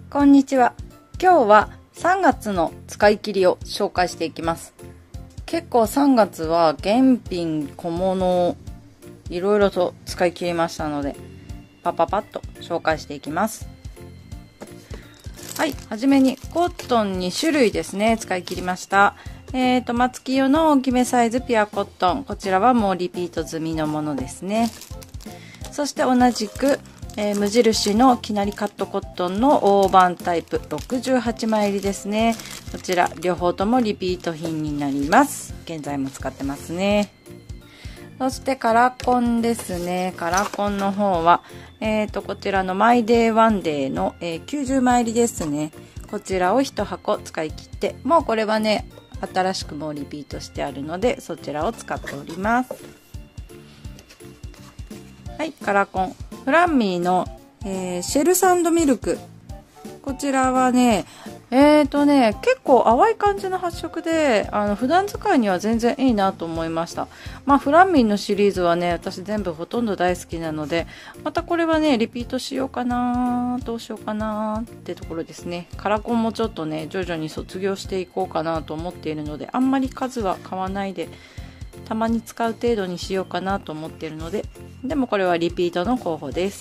こんにちは。今日は3月の使い切りを紹介していきます。結構3月は現品、小物、いろいろと使い切りましたので、パッと紹介していきます。はい、はじめにコットン2種類ですね、使い切りました。松木用の大きめサイズピュアコットン。こちらはもうリピート済みのものですね。そして同じく、無印のきなりカットコットンの大判タイプ68枚入りですね。こちら両方ともリピート品になります。現在も使ってますね。そしてカラコンですね。カラコンの方は、こちらのマイデーワンデーの、90枚入りですね。こちらを1箱使い切って、もうこれはね、新しくもうリピートしてあるので、そちらを使っております。はい、カラコン。フランミーの、シェルサンドミルク。こちらはね、結構淡い感じの発色で、普段使いには全然いいなと思いました。まあ、フランミーのシリーズはね、私全部ほとんど大好きなので、またこれはね、リピートしようかな、どうしようかなってところですね。カラコンもちょっとね、徐々に卒業していこうかなと思っているので、あんまり数は買わないで、たまに使う程度にしようかなと思っているので、でもこれはリピートの候補です。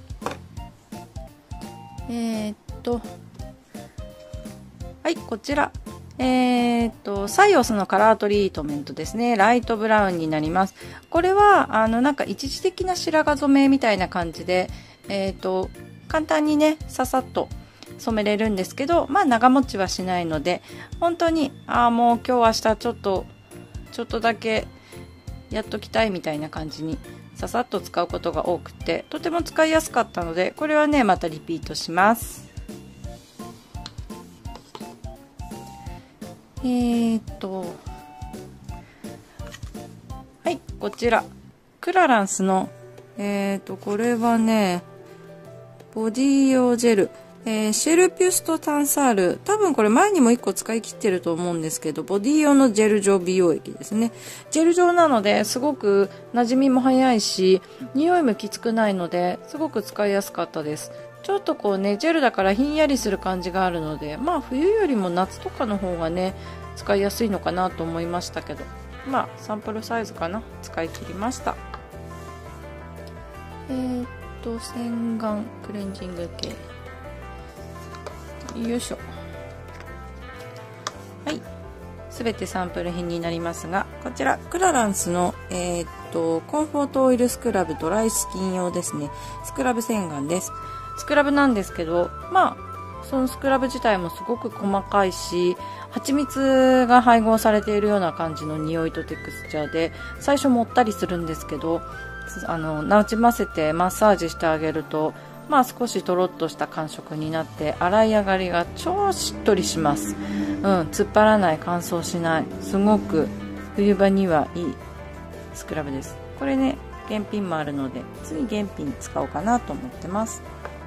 はい、こちら。サイオスのカラートリートメントですね。ライトブラウンになります。これは、なんか一時的な白髪染めみたいな感じで、簡単にね、ささっと染めれるんですけど、まあ長持ちはしないので、本当に、もう今日明日ちょっとだけやっときたいみたいな感じにささっと使うことが多くて、とても使いやすかったので、これはねまたリピートします。はい、こちらクラランスのこれはねボディ用ジェル、シェルピュストタンサール、多分これ前にも1個使い切ってると思うんですけど、ボディ用のジェル状美容液ですね。ジェル状なのですごく馴染みも早いし、匂いもきつくないのですごく使いやすかったです。ちょっとこうね、ジェルだからひんやりする感じがあるので、まあ冬よりも夏とかの方がね使いやすいのかなと思いましたけど、まあサンプルサイズかな、使い切りました。洗顔クレンジング系、よいしょ。はい、すべてサンプル品になりますが、こちらクラランスのコンフォートオイルスクラブドライスキン用ですね。スクラブ洗顔です。スクラブなんですけど、まあそのスクラブ自体もすごく細かいし、蜂蜜が配合されているような感じの匂いとテクスチャーで、最初もったりするんですけど、なじませてマッサージしてあげると、まあ少しとろっとした感触になって、洗い上がりが超しっとりします。突っ張らない、乾燥しない、すごく冬場にはいいスクラブです。これね、原品もあるので次原品使おうかなと思ってます。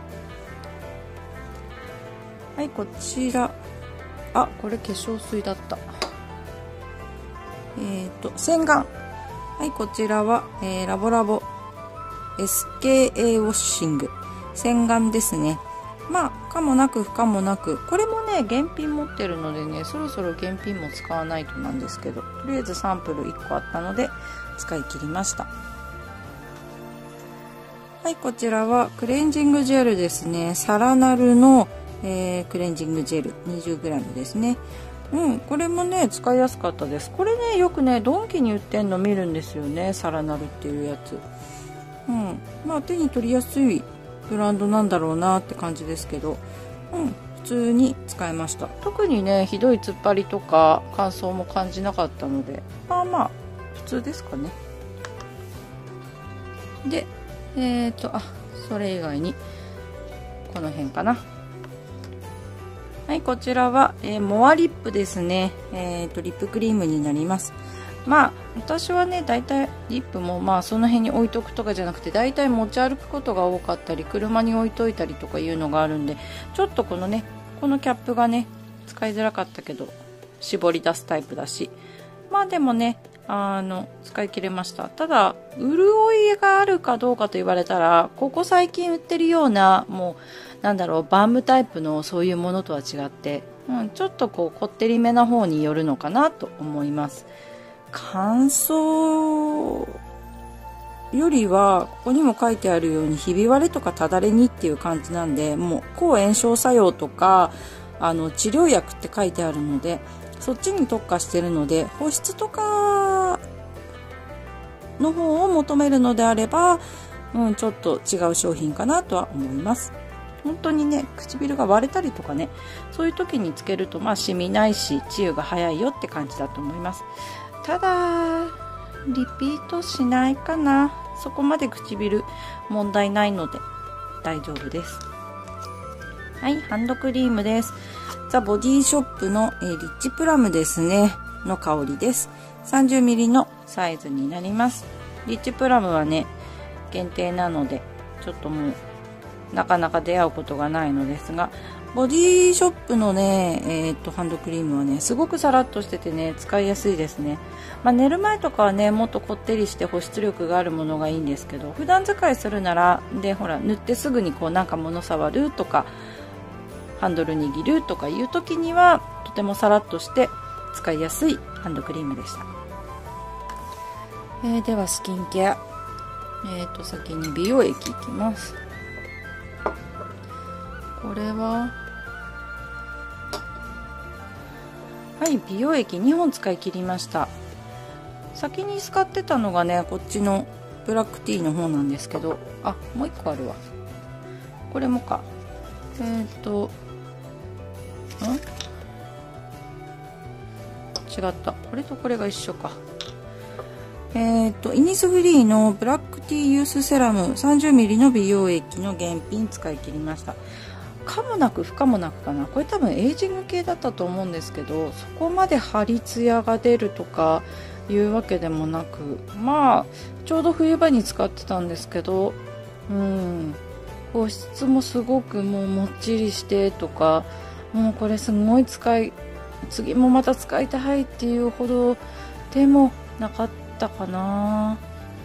はい、こちら、これ化粧水だった。洗顔。はい、こちらは、ラボラボ SKA ウォッシング洗顔ですね。まあ可もなく不可もなく、これもね原品持ってるのでね、そろそろ原品も使わないとなんですけど、とりあえずサンプル1個あったので使い切りました。はい、こちらはクレンジングジェルですね。サラナルの、クレンジングジェル 20g ですね。これもね使いやすかったです。これねよくねドンキに売ってんの見るんですよね、サラナルっていうやつ。まあ手に取りやすいブランドなんだろうなって感じですけど、普通に使いました。特にねひどい突っ張りとか乾燥も感じなかったので、まあ普通ですかね。でそれ以外にこの辺かな。はい、こちらは、モアリップですね。リップクリームになります。まあ私はねだいたいリップもまあその辺に置いとくとかじゃなくて、だいたい持ち歩くことが多かったり、車に置いといたりとかいうのがあるんで、ちょっとこのキャップがね使いづらかったけど絞り出すタイプだし、まあでもね使い切れました。ただ潤いがあるかどうかと言われたら、ここ最近売ってるようなもうバームタイプのそういうものとは違って、ちょっとこってりめな方によるのかなと思います。乾燥よりはここにも書いてあるようにひび割れとかただれにっていう感じなんで、もう抗炎症作用とか治療薬って書いてあるので、そっちに特化してるので、保湿とかの方を求めるのであれば、ちょっと違う商品かなとは思います。本当にね、唇が割れたりとかね、そういう時につけるとシミないし治癒が早いよって感じだと思います。ただリピートしないかな。そこまで唇問題ないので大丈夫です。はい、ハンドクリームです。ザ・ボディショップの、リッチプラムですねの香りです。 30ml のサイズになります。リッチプラムはね限定なのでちょっともうなかなか出会うことがないのですが、ボディショップのね、ハンドクリームはねすごくサラッとしててね使いやすいですね。寝る前とかはねもっとこってりして保湿力があるものがいいんですけど、普段使いするならで塗ってすぐになんか物触るとかハンドル握るとかいう時にはとてもサラッとして使いやすいハンドクリームでした。ではスキンケア、先に美容液いきます。これは美容液2本使い切りました。先に使ってたのがねこっちのブラックティーの方なんですけど、もう1個あるわ。これもか。違った。これとこれが一緒か。イニスフリーのブラックティーユースセラム 30ml の美容液の原品使い切りました。可もなく不可もなくかな。これ多分エイジング系だったと思うんですけど、そこまで張りツヤが出るとかいうわけでもなく、ちょうど冬場に使ってたんですけど、保湿もすごくもうもっちりしてとか、もうこれすごい次もまた使いたいっていうほどでもなかったかな。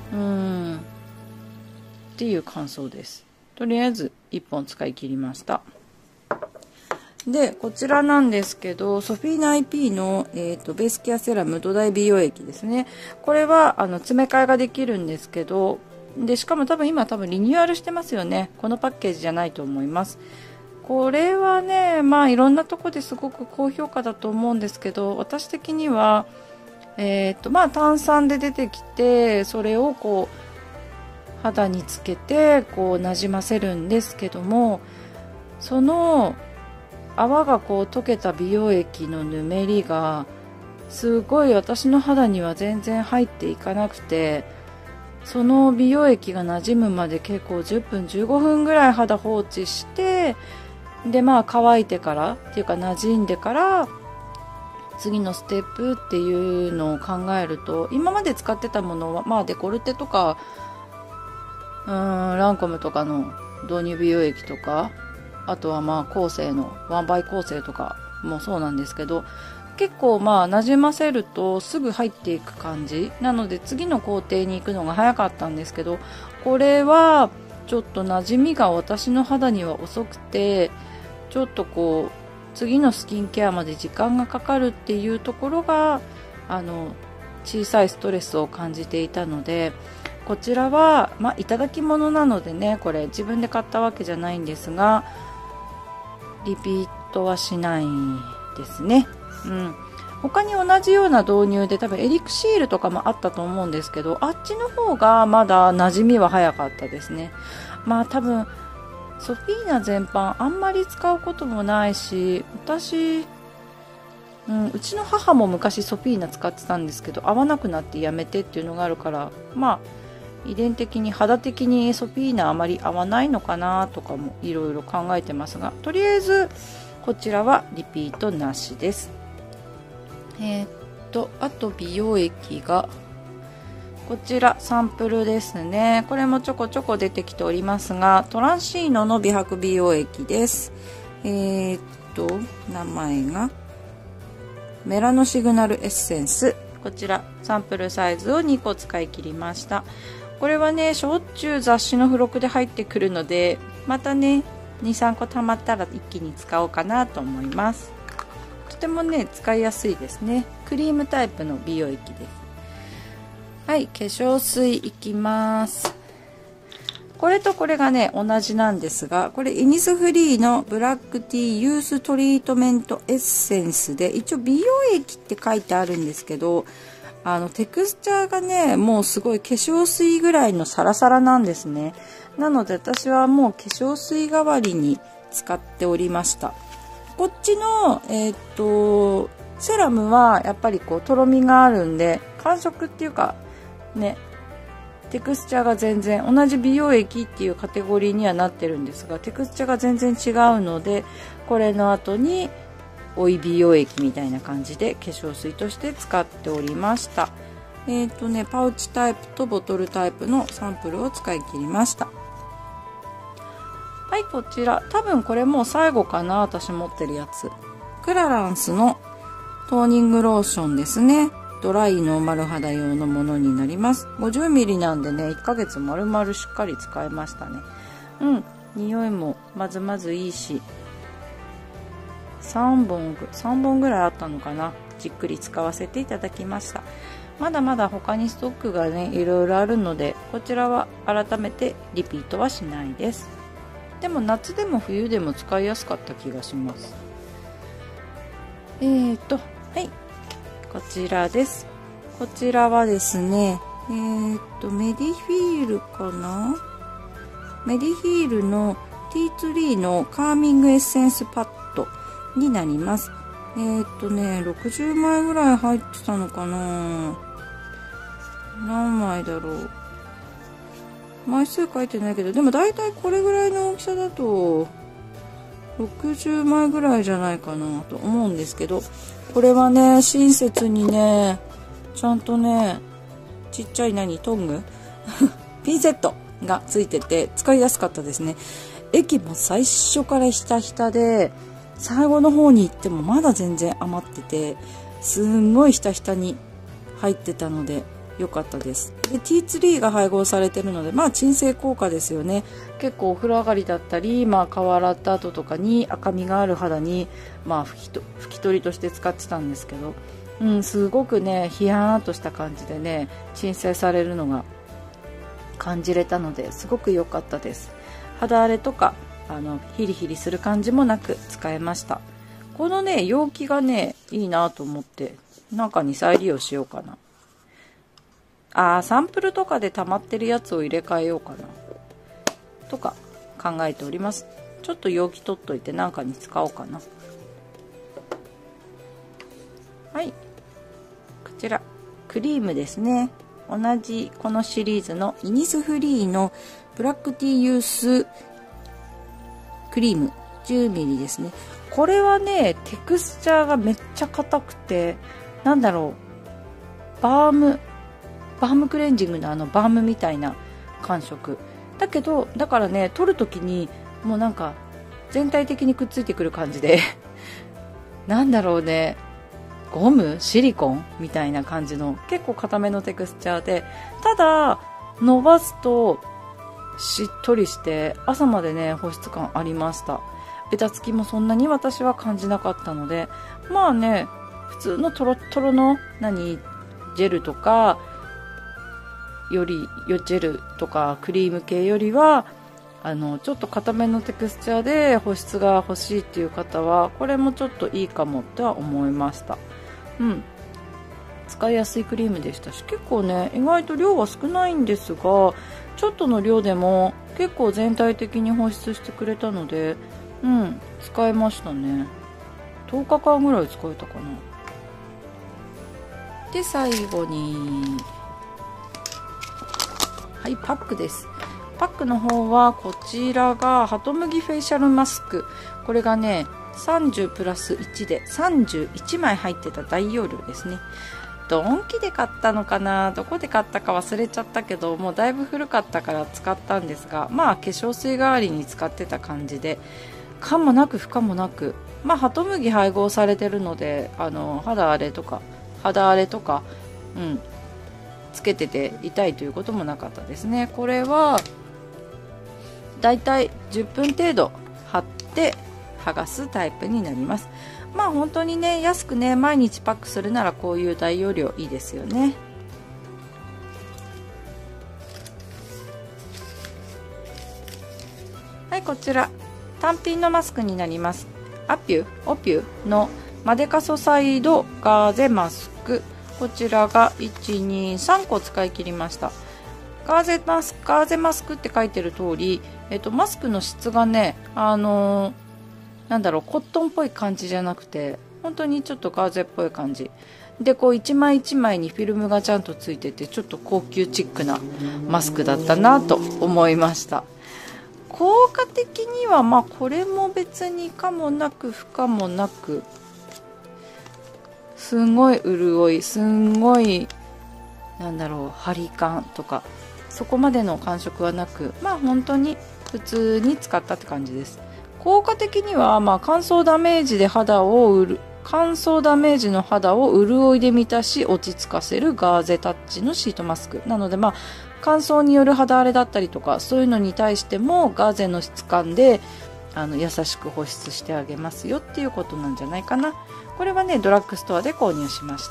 っていう感想です。とりあえず1本使い切りました。でこちらなんですけど、ソフィーナ IP の、ベースケアセラム土台美容液ですね。これは詰め替えができるんですけど、でしかも今リニューアルしてますよね。このパッケージじゃないと思います。これはねいろんなとこですごく高評価だと思うんですけど、私的には炭酸で出てきて、それを肌につけてなじませるんですけども、その泡が溶けた美容液のぬめりがすごい私の肌には全然入っていかなくて、その美容液がなじむまで結構10分15分ぐらい肌放置して、で乾いてからっていうか馴染んでから次のステップっていうのを考えると、今まで使ってたものはデコルテとかランコムとかの導入美容液とか、あとはコーセーのワンバイコーセーとかもそうなんですけど、結構なじませるとすぐ入っていく感じなので、次の工程に行くのが早かったんですけど、これはちょっと馴染みが私の肌には遅くて、ちょっと次のスキンケアまで時間がかかるっていうところが小さいストレスを感じていたので、こちらはいただき物なのでね、これ自分で買ったわけじゃないんですが、リピートはしないですね。他に同じような導入で多分エリクシールとかもあったと思うんですけど、あっちの方がまだ馴染みは早かったですね。多分ソフィーナ全般あんまり使うこともないし、私、うちの母も昔ソフィーナ使ってたんですけど、合わなくなってやめてっていうのがあるから、遺伝的に肌的にソフィーナあまり合わないのかなとかもいろいろ考えてますが、とりあえずこちらはリピートなしです。あと美容液がこちらサンプルですね。これもちょこちょこ出てきておりますが、トランシーノの美白美容液です。名前がメラノシグナルエッセンスこちらサンプルサイズを2個使い切りました。これはねしょっちゅう雑誌の付録で入ってくるので、またね 2,3 個たまったら一気に使おうかなと思います。とてもね使いやすいですね。クリームタイプの美容液です。はい、化粧水いきます。これとこれがね同じなんですが、これイニスフリーのブラックティーユーストリートメントエッセンスで、一応美容液って書いてあるんですけど、テクスチャーがねもうすごい化粧水ぐらいのサラサラなんですね。なので私はもう化粧水代わりに使っておりました。こっちのセラムはやっぱりこうとろみがあるんで、感触っていうかねテクスチャーが全然同じ美容液っていうカテゴリーにはなってるんですが、テクスチャーが全然違うので、これの後に追い美容液みたいな感じで化粧水として使っておりました。パウチタイプとボトルタイプのサンプルを使い切りました。はい、こちら多分これもう最後かな、私持ってるやつ。クラランスのトーニングローションですね。ドライノーマル肌用のものになります。 50ml なんでね1ヶ月丸々しっかり使えましたね。匂いもまずまずいいし、3本ぐらいあったのかな。じっくり使わせていただきました。まだまだ他にストックがねいろいろあるので、こちらは改めてリピートはしないです。でも夏でも冬でも使いやすかった気がします。はい、こちらです。こちらはですねメディフィールかな、メディフィールのティーツリーのカーミングエッセンスパッドになります。60枚ぐらい入ってたのかな、何枚だろう、枚数書いてないけど、でもだいたいこれぐらいの大きさだと60枚ぐらいじゃないかなと思うんですけど、これはね親切にねちゃんとねちっちゃいトングピンセットがついてて使いやすかったですね。液も最初からひたひたで、最後の方に行ってもまだ全然余ってて、すんごいひたひたに入ってたので良かったです。でティーツリーが配合されてるので、鎮静効果ですよね。結構お風呂上がりだったり、顔洗った後とかに赤みがある肌に、拭き取りとして使ってたんですけど、すごくねヒヤーっとした感じでね鎮静されるのが感じれたので、すごく良かったです。肌荒れとかヒリヒリする感じもなく使えました。このね容器がねいいなと思って、なんかに再利用しようかな。サンプルとかで溜まってるやつを入れ替えようかなとか考えております。ちょっと容器取っといてなんかに使おうかな。はい、こちらクリームですね。同じこのシリーズのイニスフリーのブラックティーユースクリーム 10ml ですね。これはねテクスチャーがめっちゃ硬くて、バームクレンジングのバームみたいな感触だけど、だからね取るときにもうなんか全体的にくっついてくる感じでゴムシリコンみたいな感じの結構硬めのテクスチャーで、ただ伸ばすとしっとりして朝までね保湿感ありました。ベタつきもそんなに私は感じなかったので、普通のトロットロのジェルとかジェルとかクリーム系よりはちょっと硬めのテクスチャーで保湿が欲しいっていう方はこれもちょっといいかもとは思いました。使いやすいクリームでしたし、結構ね意外と量は少ないんですが、ちょっとの量でも結構全体的に保湿してくれたので、使えましたね。10日間ぐらい使えたかな。で最後にパックです。パックの方はこちらがハトムギフェイシャルマスク。これがね30プラス1で31枚入ってた大容量ですね。ドンキで買ったのかな、どこで買ったか忘れちゃったけど、もうだいぶ古かったから使ったんですが、化粧水代わりに使ってた感じで、可もなく不可もなく、ハトムギ配合されてるので肌荒れとかつけてて痛いということもなかったですね。これはだいたい10分程度貼って剥がすタイプになります。まあ本当にね、安くね、毎日パックするならこういう大容量いいですよね。はい、こちら単品のマスクになります。オピュのマデカソサイドガーゼマスク、こちらが123個使い切りました。ガーゼマスクって書いてる通り、マスクの質がね、なんだろう、コットンっぽい感じじゃなくて、本当にちょっとガーゼっぽい感じで、こう一枚一枚にフィルムがちゃんとついてて、ちょっと高級チックなマスクだったなと思いました。効果的にはまあこれも別に可もなく不可もなく、すんごい潤い、すんごいなんだろう、張り感とかそこまでの感触はなく、まあ本当に普通に使ったって感じです。効果的にはまあ乾燥ダメージの肌を潤いで満たし落ち着かせるガーゼタッチのシートマスクなので、まあ乾燥による肌荒れだったりとかそういうのに対してもガーゼの質感で優しく保湿してあげますよっていうことなんじゃないかな。これはね、ドラッグストアで購入しました。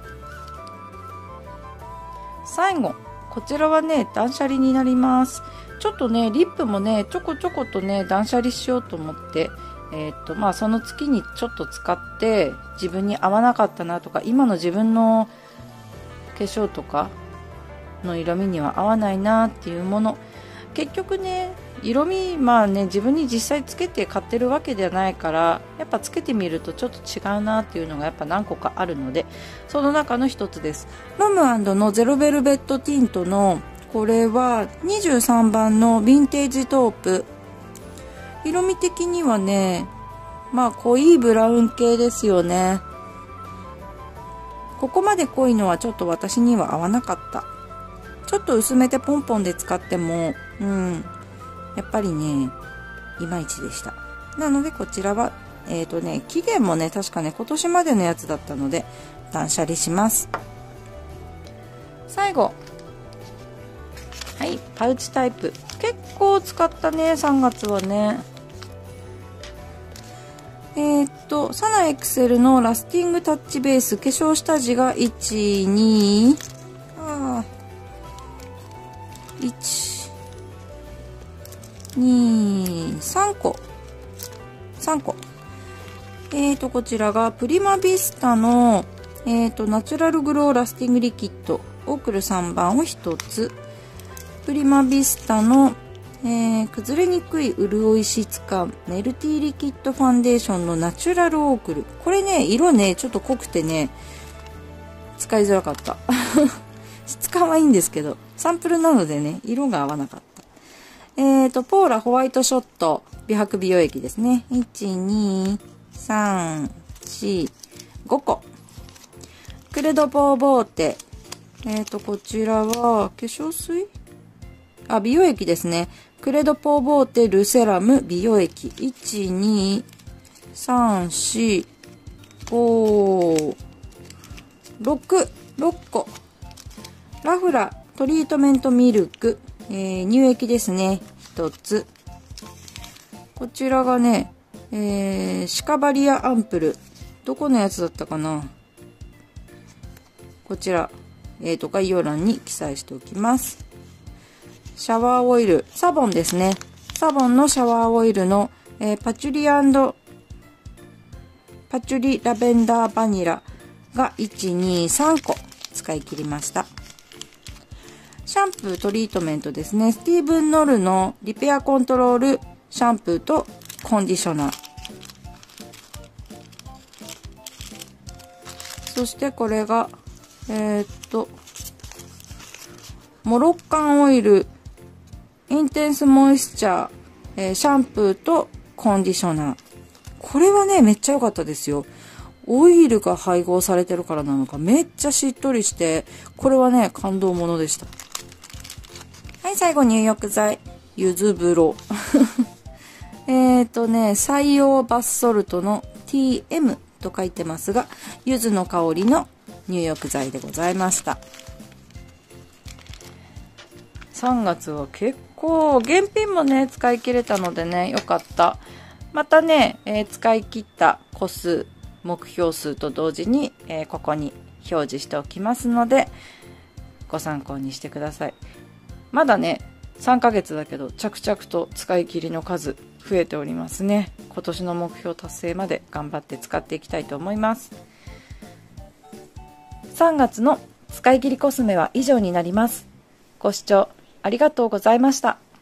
最後、こちらはね、断捨離になります。ちょっとね、リップもね、ちょこちょことね、断捨離しようと思って、まあその月にちょっと使って自分に合わなかったなとか、今の自分の化粧とかの色味には合わないなっていうもの、結局ね、色味、まあね、自分に実際つけて買ってるわけではないから、やっぱつけてみるとちょっと違うなっていうのがやっぱ何個かあるので、その中の一つです。ロム&のゼロベルベットティントの、これは23番のヴィンテージトープ。色味的にはね、まあ濃いブラウン系ですよね。ここまで濃いのはちょっと私には合わなかった。ちょっと薄めてポンポンで使っても、やっぱりね、いまいちでした。なのでこちらは、期限もね、確かね、今年までのやつだったので、断捨離します。最後。はい、パウチタイプ。結構使ったね、3月はね。サナエクセルのラスティングタッチベース、化粧下地が1、2、3個。こちらがプリマビスタの、ナチュラルグローラスティングリキッド、オークル3番を1つ。プリマビスタの、崩れにくい潤い質感、メルティーリキッドファンデーションのナチュラルオークル。これね、色ね、ちょっと濃くてね、使いづらかった。質感はいいんですけど、サンプルなのでね、色が合わなかった。ポーラホワイトショット美白美容液ですね。1、2、3、4、5個。クレドポーボーテ。こちらは、化粧水？美容液ですね。クレドポーボーテルセラム美容液。1、2、3、4、5、6個。ラフラトリートメントミルク。乳液ですね。1つ。こちらがね、シカバリアアンプル。どこのやつだったかな？こちら、概要欄に記載しておきます。シャワーオイル。サボンですね。サボンのシャワーオイルの、パチュリラベンダーバニラが1、2、3個使い切りました。シャンプートリートメントですね。スティーブン・ノルのリペアコントロールシャンプーとコンディショナー。そしてこれが、モロッカンオイルインテンスモイスチャー、シャンプーとコンディショナー。これはね、めっちゃ良かったですよ。オイルが配合されてるからなのか、めっちゃしっとりして、これはね、感動ものでした。はい、最後入浴剤。ゆず風呂。採用バスソルトの TM と書いてますが、柚子の香りの入浴剤でございました。3月は結構現品もね使い切れたのでね、よかった。またね、使い切った個数、目標数と同時に、ここに表示しておきますのでご参考にしてください。まだね3ヶ月だけど着々と使い切りの数増えておりますね。今年の目標達成まで頑張って使っていきたいと思います。3月の使い切りコスメは以上になります。ご視聴ありがとうございました。